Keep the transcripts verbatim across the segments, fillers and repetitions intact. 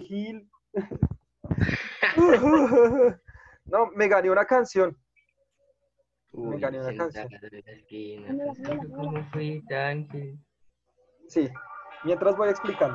Gil. No, me gané una canción. Uy, Me gané una sentado canción. en la esquina, pensando cómo fui tan feliz. Sí, mientras voy explicando.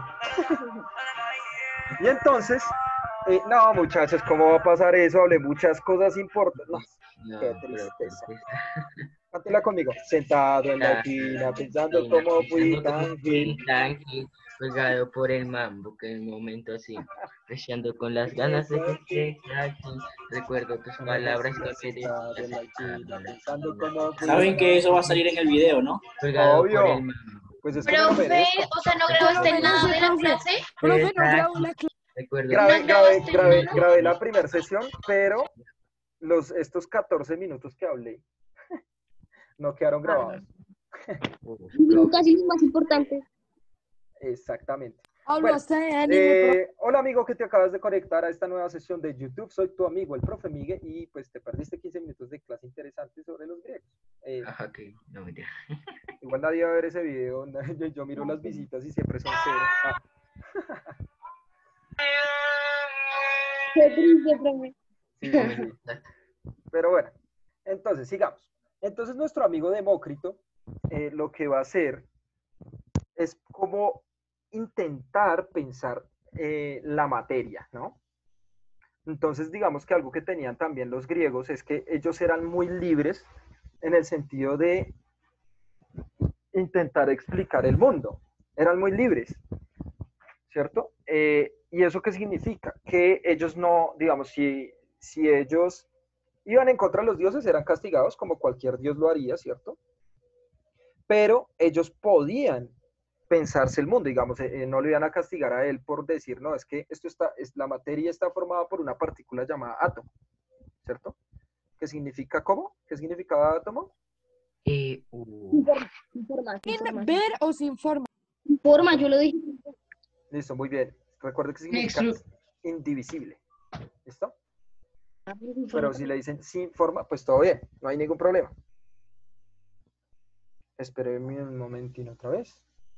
Y entonces, eh, no, muchachos, ¿cómo va a pasar eso? Hablé muchas cosas importantes. No, qué No, pero tristeza. pues, Cántela conmigo. Sentado en la ah, esquina, pensando esquina, cómo fui pensando cómo tan fui gil. tan gil, colgado por el mambo, que en un momento así, deseando con las ganas de que estés aquí. Recuerdo tus No me palabras decías que me sentado decías en la estando esquina, en la pensando esquina, cómo fui pensando Saben que tan eso va a gil. salir en el video, ¿no? colgado por el Obvio. mambo. Pues es que me lo Profe, merezco. o sea, ¿no Pensando grabaste Profe, no nada sé, de la profe. clase? Profe, no está grabo aquí. la clase. Recuerdo ¿No Grabé, grabé, grabaste grabé, nada? grabé la primera sesión, pero los, estos catorce minutos que hablé no quedaron grabados. Uf, Digo profe. casi lo más importante. Exactamente. Hablo Bueno, hasta de anime, profe. eh, hola amigo que te acabas de conectar a esta nueva sesión de YouTube. Soy tu amigo, el profe Miguel, y pues te perdiste quince minutos de clase interesante sobre los griegos. Eh, Ajá, que no me digas. igual nadie va a ver ese video. Yo, yo miro las visitas y siempre son cero. Ah. Qué triste, profe. Sí, sí, sí. Pero bueno, entonces sigamos. Entonces nuestro amigo Demócrito eh, lo que va a hacer es como intentar pensar eh, la materia, ¿no? Entonces digamos que algo que tenían también los griegos es que ellos eran muy libres en el sentido de intentar explicar el mundo. Eran muy libres, ¿cierto? Eh, ¿Y eso qué significa? Que ellos no, digamos, si, si ellos iban en contra de los dioses, eran castigados como cualquier dios lo haría, ¿cierto? Pero ellos podían pensarse el mundo, digamos, eh, no le iban a castigar a él por decir, no, es que esto está, es, la materia está formada por una partícula llamada átomo, ¿cierto? ¿Qué significa cómo? ¿Qué significaba átomo? Eh, uh, Informa, informa, ¿Sin informa. ver o sin forma? Informa, yo lo dije. Listo, muy bien. Recuerda que significa indivisible. ¿Listo? Pero si le dicen sin forma, pues todo bien, no hay ningún problema. Espérenme un momentito otra vez.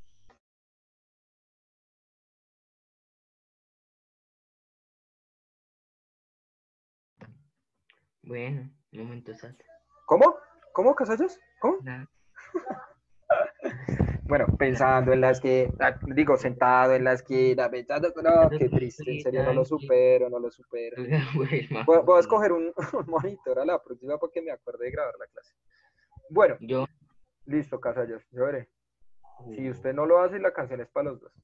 bueno, un momento exacto. ¿Cómo? ¿Cómo, Casallos? ¿Cómo? Nada. Bueno, pensando en las que, digo, sentado en la esquina, pensando, no, qué triste, en serio, no lo supero, no lo supero. Voy, voy a escoger un, un monitor a la próxima para que me acuerde de grabar la clase. Bueno, Yo. listo, Casallos, yo veré. Si usted no lo hace, la canción es para los dos.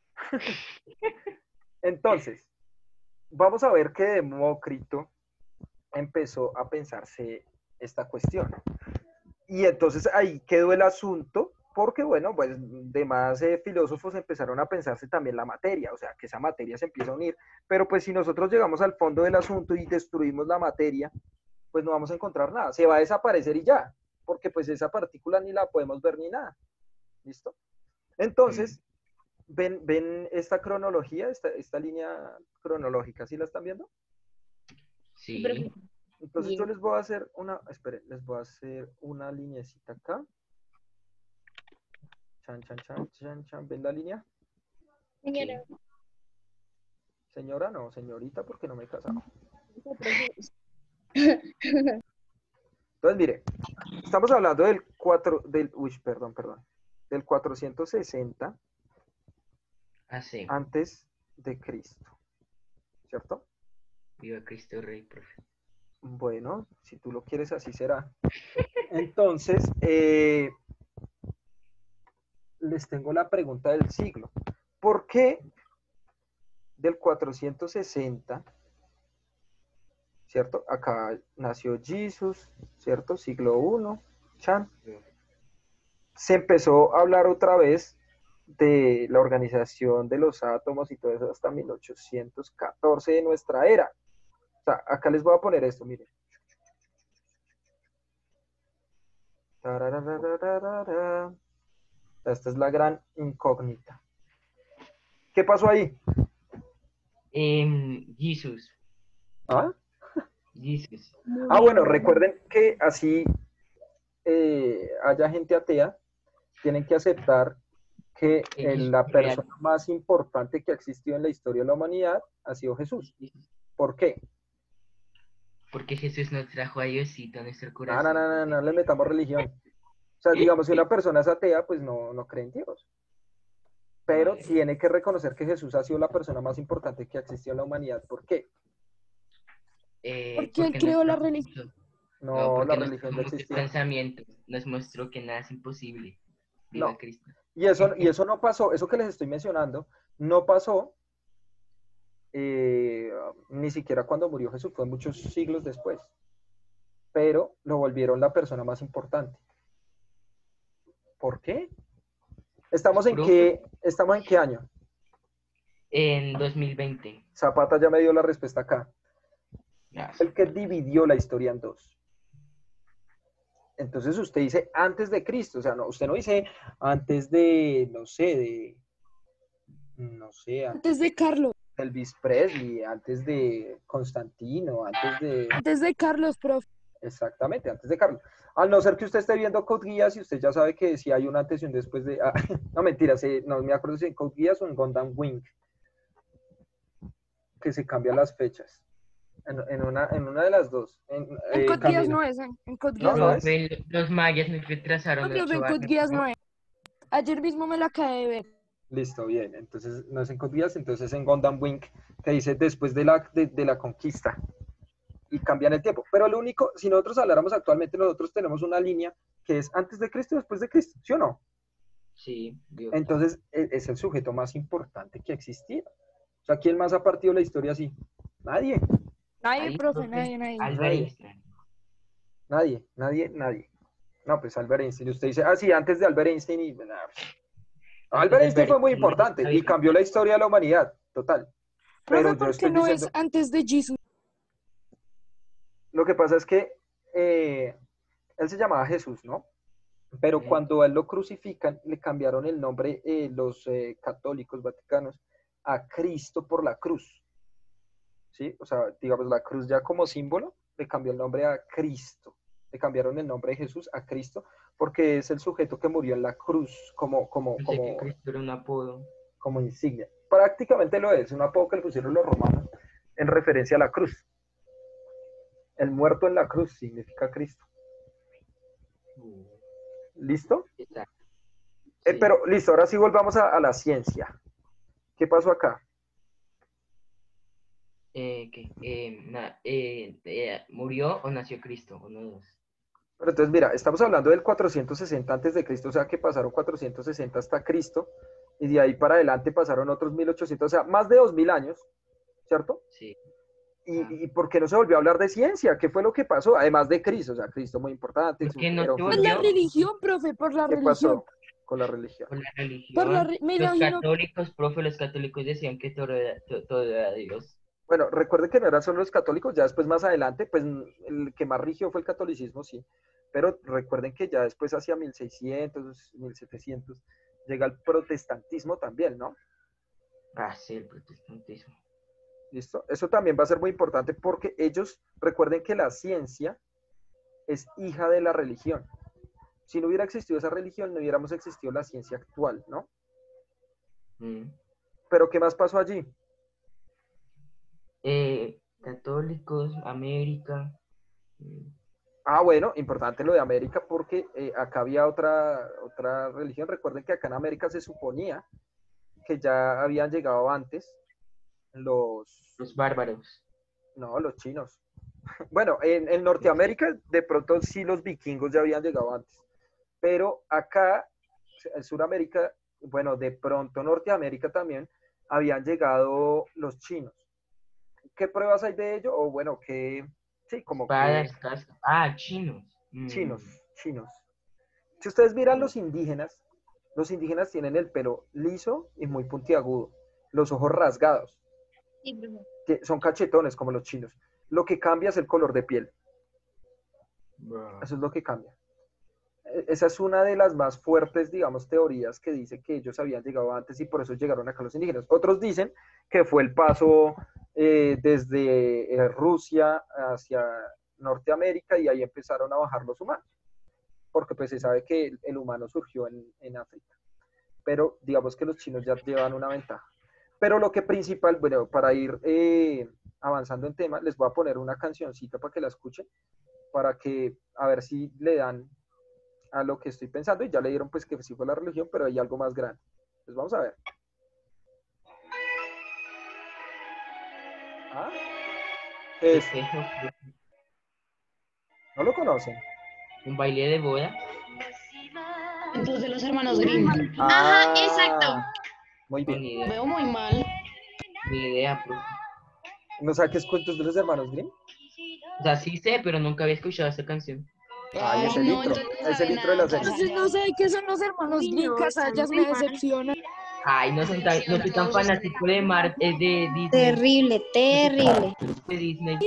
Entonces, vamos a ver que Demócrito empezó a pensarse esta cuestión. Y entonces ahí quedó el asunto, porque bueno, pues demás eh, filósofos empezaron a pensarse también la materia, o sea, que esa materia se empieza a unir, pero pues si nosotros llegamos al fondo del asunto y destruimos la materia, pues no vamos a encontrar nada, se va a desaparecer y ya, porque pues esa partícula ni la podemos ver ni nada, ¿listo? Entonces, ¿ven, ven esta cronología, esta, esta línea cronológica, ¿sí la están viendo? Sí. Entonces yo les voy a hacer una, esperen, les voy a hacer una linecita acá. Chan, chan, chan, chan, chan. ¿Ven la línea? Señora. Señora, no, señorita, porque no me he casado. Entonces, mire, estamos hablando del cuatro, del, uy, perdón, perdón, del cuatrocientos sesenta Ah, sí. antes de Cristo, ¿cierto? Viva Cristo Rey, profe. Bueno, si tú lo quieres, así será. Entonces, eh, les tengo la pregunta del siglo. ¿Por qué del cuatrocientos sesenta, ¿cierto? Acá nació Jesús, ¿cierto? Siglo primero, Chan. Se empezó a hablar otra vez de la organización de los átomos y todo eso hasta mil ochocientos catorce de nuestra era. O sea, acá les voy a poner esto, miren. Esta es la gran incógnita. ¿Qué pasó ahí? Eh, Jesús. ¿Ah? Jesús. Ah, bueno, recuerden que así eh, haya gente atea, tienen que aceptar que Ellos el- la real- persona más importante que ha existido en la historia de la humanidad ha sido Jesús. ¿Por qué? Porque Jesús nos trajo a Diosito a nuestro No, corazón. no, no, no, no le metamos religión. O sea, digamos, si una persona es atea, pues no, no cree en Dios. Pero Vale. tiene que reconocer que Jesús ha sido la persona más importante que ha existido en la humanidad. ¿Por qué? Eh, Porque él porque creó nos la trajo religión. mucho- No, No, porque la nos religión trajo ya muchos existía. pensamientos. Nos mostró que nada es imposible. Viva No. Cristo. Y eso, y eso no pasó, eso que les estoy mencionando, no pasó eh, ni siquiera cuando murió Jesús, fue muchos siglos después. Pero lo volvieron la persona más importante. ¿Por qué? ¿Estamos en qué, estamos en qué año? En dos mil veinte. Zapata ya me dio la respuesta acá. Ya. El que dividió la historia en dos. Entonces usted dice antes de Cristo, o sea, no, usted no dice antes de, no sé, de, no sé, antes Antes de Carlos. de Elvis Presley, antes de Constantino, antes de, Antes de Carlos, profe. exactamente, antes de Carlos. Al no ser que usted esté viendo Code Geass y usted ya sabe que si hay un antes y un después de, ah, no mentira, sí, no me acuerdo si en Code Geass o en Gundam Wing, que se cambian las fechas. En, en una, en una de las dos. En, En eh, Code Geass Camila. no es. En, en Code No, Geass no no, es. Profe, los mayas nos No, retrasaron profe, en ocho Code años, Geass no ¿no? es. Ayer mismo me la acabé de ver. Listo, bien. Entonces no es en Code Geass, entonces en Gundam Wing, que dice después de la, de, de la conquista. Y cambian el tiempo. Pero lo único, si nosotros habláramos actualmente, nosotros tenemos una línea que es antes de Cristo y después de Cristo, ¿sí o no? Sí, Dios. Entonces e- es el sujeto más importante que ha existido. O sea, ¿quién más ha partido la historia así? Nadie, Nadie, Ahí, profe, profe, nadie, nadie. Albert Nadie. Einstein. nadie, nadie, nadie. No, pues Albert Einstein. Usted dice, ah, sí, antes de Albert Einstein y... nah, pues, Antes Albert de Einstein fue muy Einstein, importante y David. cambió la historia de la humanidad, total. Pero Profe, yo ¿por qué estoy no diciendo, es antes de Jesus? lo que pasa es que eh, él se llamaba Jesús, ¿no? Pero Sí. cuando a él lo crucifican, le cambiaron el nombre eh, los eh, católicos vaticanos a Cristo por la cruz. ¿Sí? O sea, digamos, la cruz ya como símbolo, le cambió el nombre a Cristo. Le cambiaron el nombre de Jesús a Cristo porque es el sujeto que murió en la cruz como, como, Pensé que como, Cristo era un apodo. como insignia. Prácticamente lo es, un apodo que le pusieron los romanos en referencia a la cruz. El muerto en la cruz significa Cristo. Uh, ¿Listo? exacto. Eh, Sí. pero listo, ahora sí volvamos a, a la ciencia. ¿Qué pasó acá? Eh, ¿qué? Eh, na- eh, eh, ¿Murió o nació Cristo? Uno de dos. Pero entonces, mira, estamos hablando del cuatrocientos sesenta antes de Cristo, o sea que pasaron cuatrocientos sesenta hasta Cristo, y de ahí para adelante pasaron otros mil ochocientos, o sea, más de dos mil años, ¿cierto? Sí. Y, Ah. y ¿por qué no se volvió a hablar de ciencia? ¿Qué fue lo que pasó? Además de Cristo, o sea, Cristo muy importante. ¿Por qué no pero se Por fue- la volvió? religión, profe, por la ¿Qué religión. pasó con la religión? Por la religión. Por la re- me Los imagino- católicos, profe, los católicos decían que todo era, to- todo era Dios. Bueno, recuerde que no eran solo los católicos, ya después más adelante, pues el que más rigió fue el catolicismo, sí, pero recuerden que ya después hacia mil seiscientos, mil setecientos, llega el protestantismo también, ¿no? Ah, sí, el protestantismo. ¿Listo? Eso también va a ser muy importante porque ellos, recuerden que la ciencia es hija de la religión. Si no hubiera existido esa religión, no hubiéramos existido la ciencia actual, ¿no? Mm. Pero ¿qué más pasó allí? Eh, católicos, América. mm, Ah, bueno, importante lo de América porque eh, acá había otra, otra religión. Recuerden que acá en América se suponía que ya habían llegado antes los, Los bárbaros. no, los chinos. Bueno, en, en Norteamérica de pronto sí los vikingos ya habían llegado antes, pero acá, en Sudamérica, bueno, de pronto Norteamérica también, habían llegado los chinos. ¿Qué pruebas hay de ello? O bueno, que, sí, como que Espadas, cascos. Ah, chinos. Mm. chinos, chinos. Si ustedes miran los indígenas, los indígenas tienen el pelo liso y muy puntiagudo, los ojos rasgados, Sí, profe. que son cachetones como los chinos. Lo que cambia es el color de piel. Bro. Eso es lo que cambia. E- Esa es una de las más fuertes, digamos, teorías que dice que ellos habían llegado antes y por eso llegaron acá los indígenas. Otros dicen que fue el paso eh, desde eh, Rusia hacia Norteamérica y ahí empezaron a bajar los humanos, porque pues se sabe que el, el humano surgió en, en África. pero digamos que los chinos ya llevan una ventaja. Pero lo que principal, bueno, para ir eh, avanzando en tema, les voy a poner una cancioncita para que la escuchen, para que a ver si le dan a lo que estoy pensando, y ya le dieron pues que sí fue la religión, pero hay algo más grande. Pues vamos a ver. ¿Ah? Es, ¿no lo conocen? Un baile de boda. Entonces de los hermanos Grimm. Ajá, exacto. Muy No, bien. ni idea. Veo muy mal. Ni idea, profe. ¿No saques cuentos de los hermanos Grimm? O sea, sí sé, pero nunca había escuchado esta canción. Ay, es el no, intro. entonces no Es el sabe intro de la nada, serie. Entonces no sé qué son los hermanos Uy, Grimm, no, Casayas, están me muy mal. decepcionan. Ay, no soy tan, no soy tan fanático de Mar, es de Disney. Terrible, terrible. De Disney.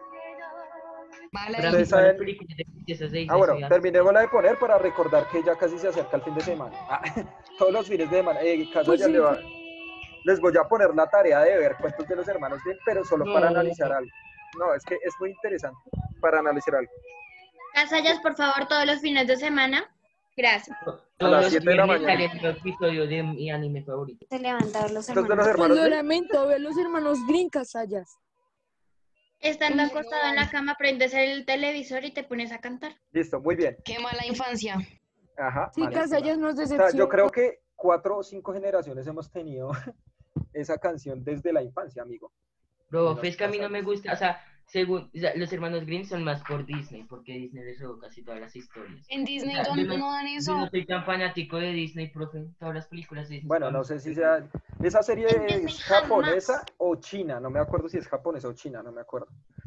Mala Para ahí. mí Ustedes todas las saben- películas de princesas de Ah, Disney bueno, soy así. terminémosla de poner para recordar que ya casi se acerca el fin de semana. Ah, todos los fines de semana. Eh, casa Pues ya sí, le va- Les voy a poner la tarea de ver cuentos de los hermanos Grimm, pero solo para No. analizar algo. No, es que es muy interesante para analizar algo. Casallas, por favor, todos los fines de semana. Gracias. Todos las los siete de la viernes mañana. sale un episodio de mi anime favorito. Se levantaron los Entonces, de los pues hermanos lo Grimm, lamento, ve los hermanos Grimm, Casayas. Estando Uy, acostado no. en la cama, prendes el televisor y te pones a cantar. listo, muy bien. Qué mala infancia. Ajá, Sí, malísima. Casayas nos O sea, decepciona. yo creo que cuatro o cinco generaciones hemos tenido esa canción desde la infancia, amigo. Profe, Menos es que a mí no Casayas. me gusta, o sea, según, o sea, los hermanos Grimm son más por Disney, porque Disney les robó casi todas las historias. En Disney O sea, no, yo no- no dan Yo eso. no soy tan fanático de Disney, profe, todas las películas de Disney. Bueno, para no mí sé si son sea. Esa serie En Disney es japonesa jamás. o china, no me acuerdo si es japonesa o china, no me acuerdo.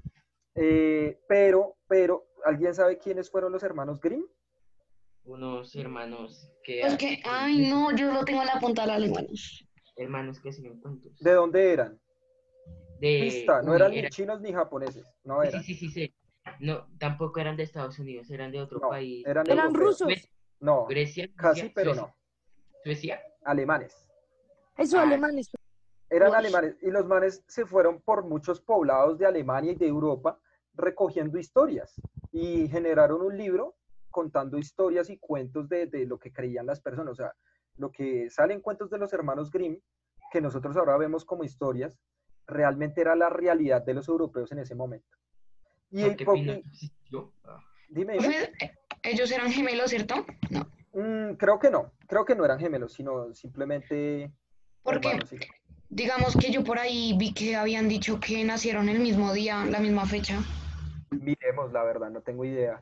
Eh, pero, pero, ¿alguien sabe quiénes fueron los hermanos Grimm? unos hermanos que... Pues que, ay, no, yo lo tengo en la punta de la lengua. Hermanos que siguen cuentos. ¿De dónde eran? De... Pista, no uy, eran ni era- chinos ni japoneses, no Sí, eran. sí, sí, sí. No, tampoco eran de Estados Unidos, eran de otro No, país. eran Eran europeos. rusos. No, Grecia, casi, Suecia, pero Suecia. no. Suecia. Alemanes. Eso, Ah, alemanes. Eran Uy. alemanes y los manes se fueron por muchos poblados de Alemania y de Europa recogiendo historias y generaron un libro contando historias y cuentos de, de lo que creían las personas. O sea, lo que salen cuentos de los hermanos Grimm, que nosotros ahora vemos como historias, realmente era la realidad de los europeos en ese momento. Y, ¿por qué po- Pinocho y- existió? Ah. dime, dime. Profe, eh, ellos eran gemelos, ¿cierto? No. Mm, creo que no, creo que no eran gemelos, sino simplemente Porque, hermanos. Sí. digamos que yo por ahí vi que habían dicho que nacieron el mismo día, la misma fecha. Miremos, la verdad, no tengo idea.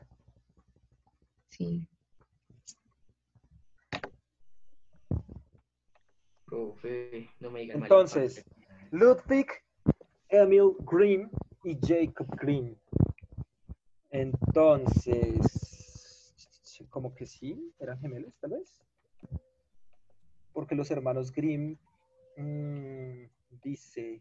Sí. Profe, no me digan Entonces, Ludwig Emil Grimm y Jacob Grimm. Entonces, como que sí, eran gemelos, tal vez. Porque los hermanos Grimm, mmm, dice...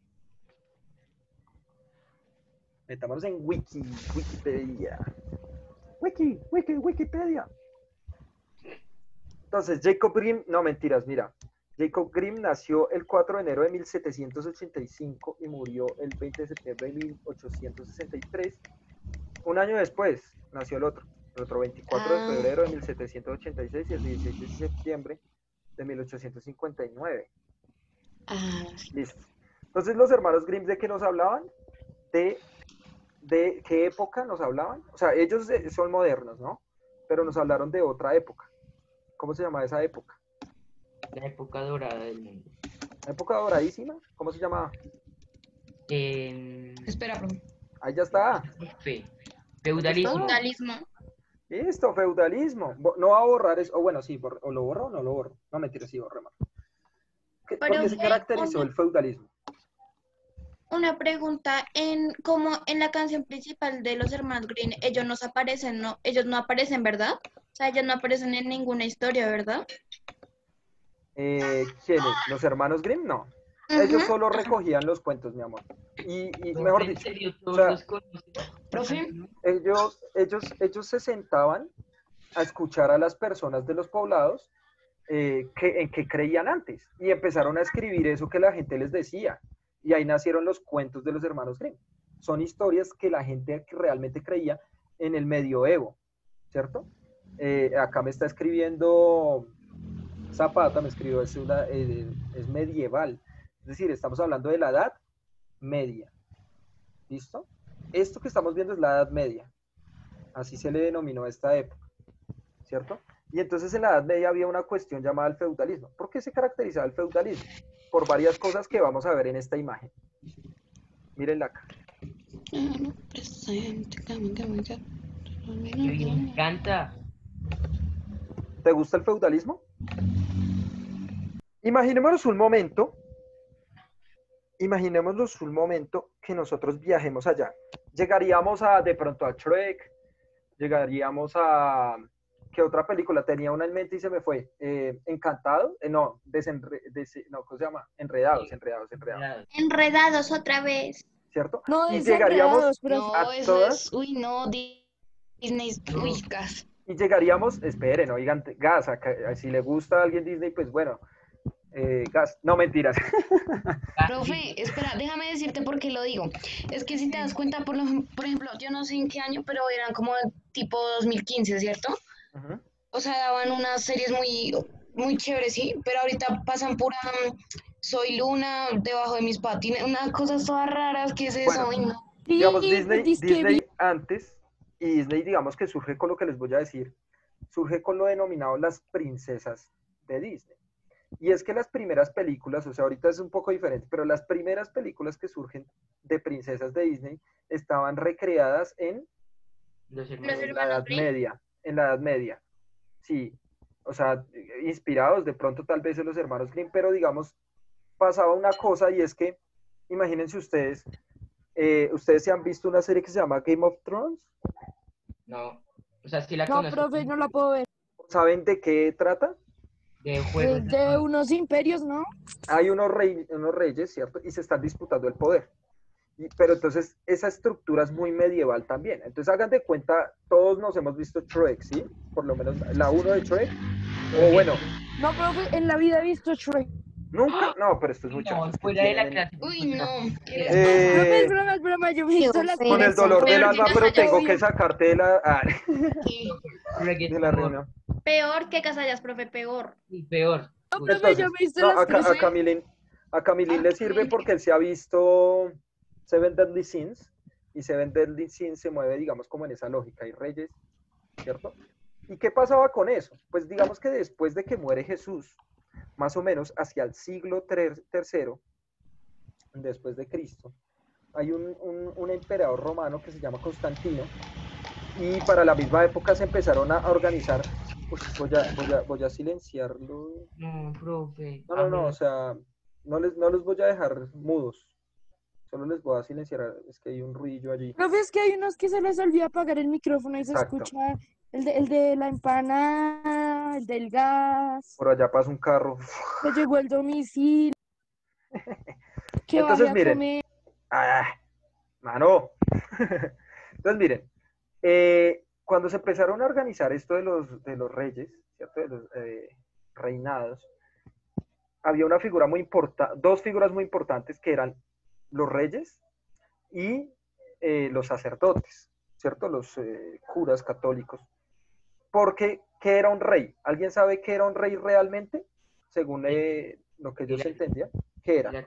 Metámonos en Wiki, Wikipedia. Wiki, Wiki, Wikipedia. Entonces, Jacob Grimm, no mentiras, mira. Jacob Grimm nació el cuatro de enero de mil setecientos ochenta y cinco y murió el veinte de septiembre de mil ochocientos sesenta y tres. Un año después nació el otro, el otro veinticuatro Ah. de febrero de mil setecientos ochenta y seis y el dieciséis de septiembre de mil ochocientos cincuenta y nueve. Ah, Listo. Entonces, los hermanos Grimm, ¿de qué nos hablaban? De, de qué época nos hablaban. O sea, ellos eh, son modernos, ¿no? Pero nos hablaron de otra época. ¿Cómo se llama esa época? La época dorada del mundo. ¿Época doradísima? ¿Cómo se llamaba? Eh, espera, profe. Ahí ya está. fe- Feudalismo. Feudalismo. Listo, feudalismo. Bo- No va a borrar eso. O bueno, sí, bor- o lo borro o no lo borro. No, mentira, sí, borré más. ¿Qué- ¿Por Pero qué se fue caracterizó una- el feudalismo? Una pregunta, en como en la canción principal de los hermanos Green, ellos no aparecen, ¿no? Ellos no aparecen, ¿verdad? O sea, ellos no aparecen en ninguna historia, ¿verdad? Eh, ¿Quiénes? ¿Los hermanos Grimm? No. Ellos Ujú. solo recogían los cuentos, mi amor. Y, y Profe, mejor ¿en dicho, serio o todos sea, los conocen? Profe, ellos, ellos, ellos se sentaban a escuchar a las personas de los poblados eh, que, en qué creían antes y empezaron a escribir eso que la gente les decía. Y ahí nacieron los cuentos de los hermanos Grimm. Son historias que la gente realmente creía en el medioevo, ¿cierto? Eh, acá me está escribiendo Zapata me escribió, es, una, eh, es medieval. Es decir, estamos hablando de la Edad Media. ¿Listo? Esto que estamos viendo es la Edad Media. Así se le denominó a esta época, ¿cierto? Y entonces en la Edad Media había una cuestión llamada el feudalismo. ¿Por qué se caracterizaba el feudalismo? Por varias cosas que vamos a ver en esta imagen. Mírenla acá. Me encanta. ¿Te gusta el feudalismo? Imaginémonos un momento, imaginémonos un momento que nosotros viajemos allá. Llegaríamos a, de pronto a Shrek, llegaríamos a... ¿Qué otra película? Tenía una en mente y se me fue. Eh, ¿Encantado? Eh, no, desenre, des, no, ¿cómo se llama? Enredados, enredados, enredados. Enredados otra vez. ¿Cierto? No, Y es llegaríamos enredados, pero No, a eso todas... es. Uy, no, Di- Disney. Uy, gas. Y llegaríamos, esperen, oigan, gas, acá, si le gusta a alguien Disney, pues bueno, eh, gas, no mentiras. Profe, espera, déjame decirte por qué lo digo. Es que si te das cuenta, por, lo, por ejemplo, yo no sé en qué año, pero eran como tipo dos mil quince, ¿cierto? Uh-huh. O sea, daban unas series muy, muy chéveres, ¿sí? Pero ahorita pasan pura mm, Soy Luna, debajo de mis patines, unas cosas todas raras, ¿qué es eso? Bueno, Uy, no. digamos, sí, Disney, disque vi- Disney antes, y Disney digamos que surge con lo que les voy a decir, surge con lo denominado las princesas de Disney. Y es que las primeras películas, o sea, ahorita es un poco diferente, pero las primeras películas que surgen de princesas de Disney estaban recreadas en, Los Los hermanos. en la hermanos Edad Grimm. Media, en la Edad Media, sí, o sea, inspirados de pronto tal vez en los hermanos Grimm, pero digamos, pasaba una cosa y es que, imagínense ustedes, eh, ¿ustedes se han visto una serie que se llama Game of Thrones? No. O sea, sí la No, conozco. profe, no la puedo ver. ¿Saben de qué trata? De juegos Es de de tronos. unos imperios, ¿no? Hay unos, rey, unos reyes, ¿cierto? Y se están disputando el poder. Y, pero entonces esa estructura es muy medieval también. Entonces hagan de cuenta, todos nos hemos visto Shrek, ¿sí? Por lo menos la uno de Shrek. O bueno, No, profe, en la vida he visto Shrek. nunca. No, pero estos muchachos No, que fuera de la tienen... clase. Uy, no. ¿Qué les Eh, pasa? Profe, es Eh, broma, es broma, yo me he Qué visto las con el grosero. dolor del Peor que alma, pero Casallas. tengo que Obvio. sacarte de la, ah, Sí. Reggae de la amor. reunión. Peor que Casallas, profe, peor. Y peor. No, Uy, profe, yo Entonces, me he visto no, las a, Ca- a tres. Camilín, a Camilín le sirve porque él se ha visto Seven Deadly Sins, y Seven Deadly Sins se mueve, digamos, como en esa lógica, hay reyes, ¿cierto? ¿Y qué pasaba con eso? Pues digamos que después de que muere Jesús, más o menos hacia el siglo ter- tercero, después de Cristo, hay un, un, un emperador romano que se llama Constantino, y para la misma época se empezaron a organizar. Uy, voy, a, voy, a, voy a silenciarlo. no, profe. No, no, no, o Háblame. sea, no les, no los voy a dejar mudos. Solo les voy a silenciar, es que hay un ruido allí. Profe, es que hay unos que se les olvida apagar el micrófono y se Exacto. escucha el de, el de la empanada, el del gas, Por allá pasa un carro. que llegó el domicilio, que Entonces, vaya a miren. comer. ¡Ah! ¡Mano! Entonces, miren. Eh, cuando se empezaron a organizar esto de los, de los reyes, ¿cierto? De los eh, reinados, había una figura muy importante, dos figuras muy importantes que eran los reyes y eh, los sacerdotes, ¿cierto? Los eh, curas católicos. Porque, ¿qué era un rey? ¿Alguien sabe qué era un rey realmente? Según eh, lo que ellos entendían. ¿Qué era?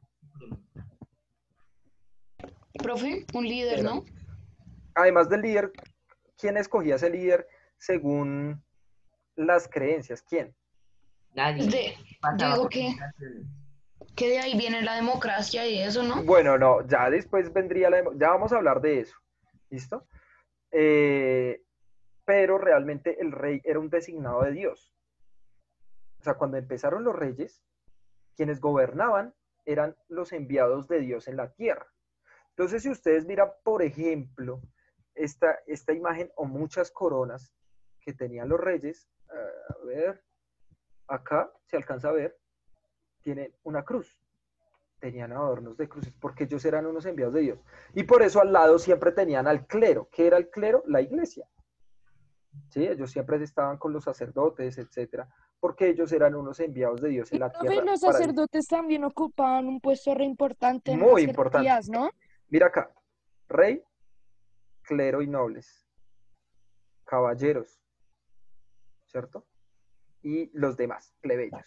Profe, un líder, Era. ¿no? Además del líder, ¿quién escogía ese líder según las creencias? ¿Quién? Nadie. Es de, yo Pasaba digo por que, generaciones. que de ahí viene la democracia y eso, ¿no? Bueno, no, ya después vendría la... Ya vamos a hablar de eso. ¿Listo? Eh, pero realmente el rey era un designado de Dios. O sea, cuando empezaron los reyes, quienes gobernaban eran los enviados de Dios en la tierra. Entonces, si ustedes miran, por ejemplo, esta, esta imagen o muchas coronas que tenían los reyes, a ver, acá se alcanza a ver, tienen una cruz. Tenían adornos de cruces, porque ellos eran unos enviados de Dios. Y por eso al lado siempre tenían al clero. ¿Qué era el clero? La iglesia. ¿Sí? Ellos siempre estaban con los sacerdotes, etcétera, porque ellos eran unos enviados de Dios Y en la profe, tierra. los Para... sacerdotes también ocupaban un puesto re importante en Muy las importante. jerarquías, ¿no? Mira acá, rey, clero y nobles, caballeros, ¿cierto? Y los demás, plebeyos.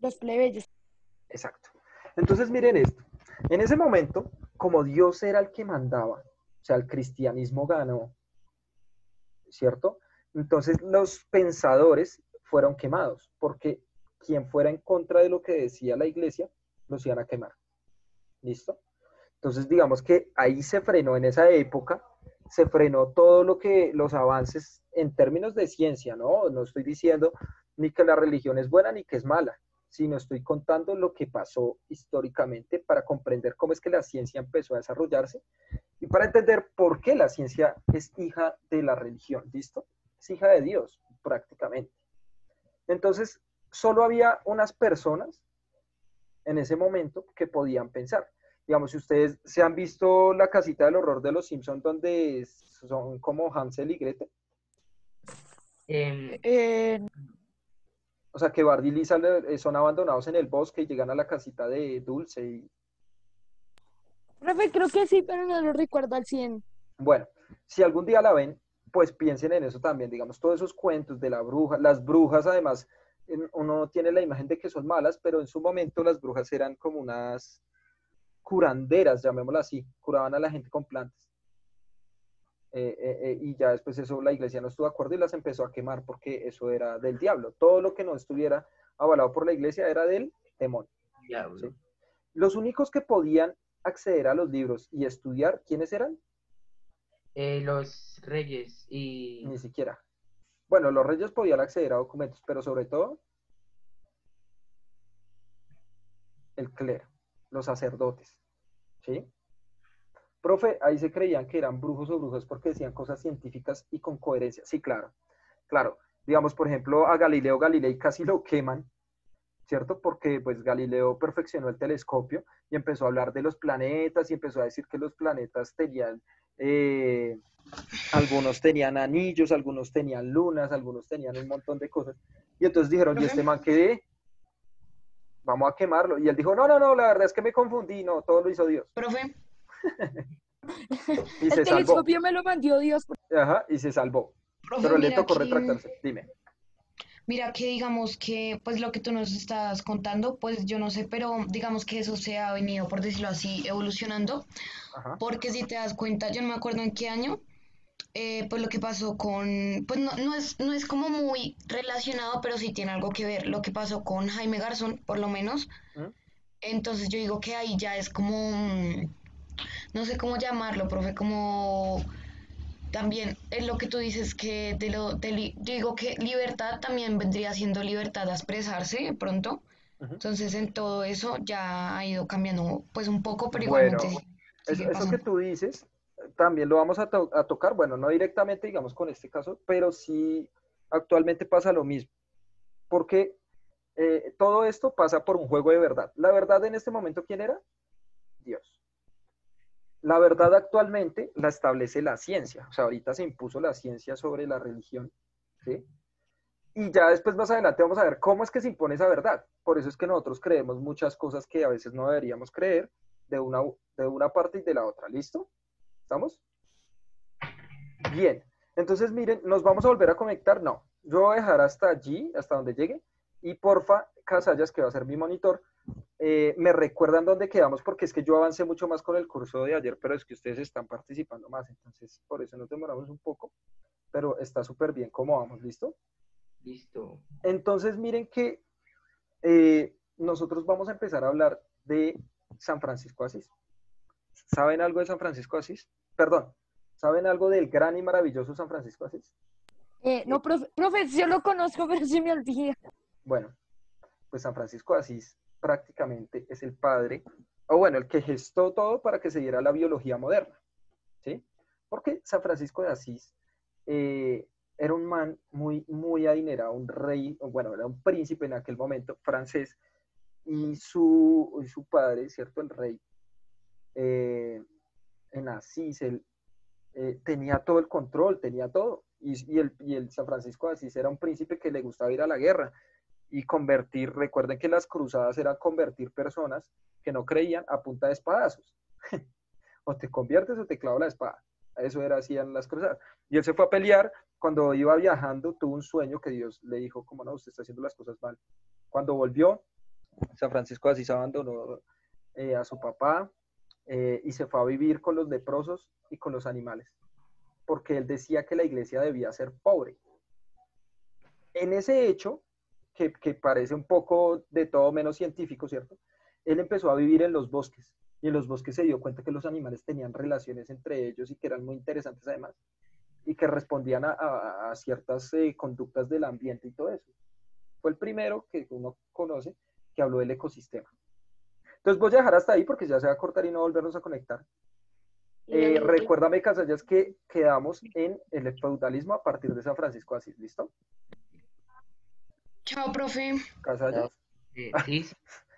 Los plebeyos. Exacto. Entonces miren esto. En ese momento, como Dios era el que mandaba, o sea, el cristianismo ganó, ¿cierto? Entonces los pensadores fueron quemados, porque quien fuera en contra de lo que decía la iglesia, los iban a quemar. ¿Listo? Entonces digamos que ahí se frenó en esa época, se frenó todo lo que los avances en términos de ciencia, ¿no? No estoy diciendo ni que la religión es buena ni que es mala, sino estoy contando lo que pasó históricamente para comprender cómo es que la ciencia empezó a desarrollarse y para entender por qué la ciencia es hija de la religión, ¿listo? Es hija de Dios, prácticamente. Entonces, solo había unas personas en ese momento que podían pensar. Digamos, si ustedes se han visto la casita del horror de los Simpsons, donde son como Hansel y Gretel. Em, Eh, O sea, que Bart y Lisa le- son abandonados en el bosque y llegan a la casita de Dulce. Y... profe, creo que sí, pero no lo recuerdo al cien. Bueno, si algún día la ven, pues piensen en eso también. Digamos, todos esos cuentos de la bruja. Las brujas, además, en- uno tiene la imagen de que son malas, pero en su momento las brujas eran como unas curanderas, llamémoslo así. Curaban a la gente con plantas. Eh, eh, eh, y ya después eso la iglesia no estuvo de acuerdo y las empezó a quemar porque eso era del diablo. Todo lo que no estuviera avalado por la iglesia era del demonio. diablo. ¿Sí? Los únicos que podían acceder a los libros y estudiar, ¿quiénes eran? Eh, los reyes y Ni siquiera. Bueno, los reyes podían acceder a documentos, pero sobre todo el clero, los sacerdotes. ¿Sí? Profe, ahí se creían que eran brujos o brujas porque decían cosas científicas y con coherencia. Sí, claro, claro. Digamos, por ejemplo, a Galileo Galilei casi lo queman, ¿cierto? Porque pues Galileo perfeccionó el telescopio y empezó a hablar de los planetas y empezó a decir que los planetas tenían, eh, algunos tenían anillos, algunos tenían lunas, algunos tenían un montón de cosas. Y entonces dijeron, ¿y este man qué? Vamos a quemarlo. Y él dijo, no, no, no, la verdad es que me confundí, no, todo lo hizo Dios. Profe, Y El se salvó. telescopio me lo mandó Dios. Ajá, y se salvó. profe, Pero le mira tocó que, retractarse. Dime. mira que digamos que, pues lo que tú nos estás contando, pues yo no sé, pero digamos que eso se ha venido, por decirlo así, evolucionando, Ajá. porque si te das cuenta, yo no me acuerdo en qué año, eh, pues lo que pasó con, pues no, no es, no es como muy relacionado, pero sí tiene algo que ver, lo que pasó con Jaime Garzón, por lo menos. ¿Mm? Entonces yo digo que ahí ya es como, mm, no sé cómo llamarlo, profe, como también es lo que tú dices que de lo, de li- yo digo que libertad también vendría siendo libertad a expresarse de pronto. Ujú. Entonces en todo eso ya ha ido cambiando pues un poco, pero igualmente Bueno, sí- eso, sigue eso que pasando. tú dices, también lo vamos a, to- a tocar, bueno, no directamente, digamos, con este caso, pero sí actualmente pasa lo mismo, porque eh, todo esto pasa por un juego de verdad. La verdad en este momento, ¿quién era? Dios. La verdad actualmente la establece la ciencia, o sea, ahorita se impuso la ciencia sobre la religión, ¿sí? Y ya después más adelante vamos a ver cómo es que se impone esa verdad. Por eso es que nosotros creemos muchas cosas que a veces no deberíamos creer de una, de una parte y de la otra. ¿Listo? ¿Estamos? Bien. Entonces, miren, ¿nos vamos a volver a conectar? No. Yo voy a dejar hasta allí, hasta donde llegue. Y porfa, Casallas, que va a ser mi monitor, eh, me recuerdan dónde quedamos, porque es que yo avancé mucho más con el curso de ayer, pero es que ustedes están participando más. Entonces, por eso nos demoramos un poco. Pero está súper bien cómo vamos. ¿Listo? listo. Entonces, miren que eh, nosotros vamos a empezar a hablar de San Francisco de Asís. ¿Saben algo de San Francisco de Asís? Perdón, ¿saben algo del gran y maravilloso San Francisco de Asís? Eh, no, profe, profe, yo lo conozco, pero se me olvida. Bueno, pues San Francisco de Asís prácticamente es el padre, o bueno, el que gestó todo para que se diera la biología moderna, ¿sí? Porque San Francisco de Asís eh, era un man muy, muy adinerado, un rey, bueno, era un príncipe en aquel momento, francés, y su, y su padre, ¿cierto? El rey, eh, en Asís, él eh, tenía todo el control, tenía todo. Y, y, el, y el San Francisco de Asís era un príncipe que le gustaba ir a la guerra y convertir, recuerden que las cruzadas eran convertir personas que no creían a punta de espadazos. O te conviertes o te clavo la espada. Eso era así en las cruzadas. Y él se fue a pelear. Cuando iba viajando, tuvo un sueño que Dios le dijo, como no, usted está haciendo las cosas mal. Cuando volvió, San Francisco de Asís abandonó eh, a su papá eh, y se fue a vivir con los leprosos y con los animales, porque él decía que la iglesia debía ser pobre. En ese hecho, que, que parece un poco de todo menos científico, ¿cierto? Él empezó a vivir en los bosques, y en los bosques se dio cuenta que los animales tenían relaciones entre ellos y que eran muy interesantes además, y que respondían a, a, a ciertas eh, conductas del ambiente y todo eso. Fue el primero que uno conoce que habló del ecosistema. Entonces voy a dejar hasta ahí porque ya se va a cortar y no volvernos a conectar. Eh, recuérdame, Casallas, que quedamos en el feudalismo a partir de San Francisco de Asís, ¿listo? Chao, profe. Casallas. Eh, sí, sí.